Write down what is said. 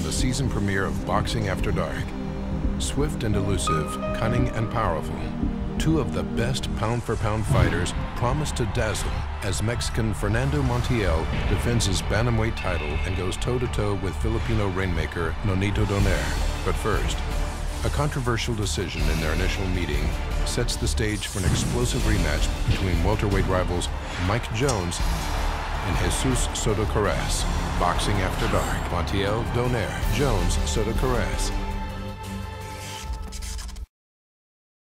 on the season premiere of Boxing After Dark. Swift and elusive, cunning and powerful, two of the best pound-for-pound fighters promise to dazzle as Mexican Fernando Montiel defends his bantamweight title and goes toe-to-toe with Filipino rainmaker Nonito Donaire. But first, a controversial decision in their initial meeting sets the stage for an explosive rematch between welterweight rivals Mike Jones and Jesus Soto Karass. Boxing After Dark. Montiel, Donaire, Jones, Soto Karass.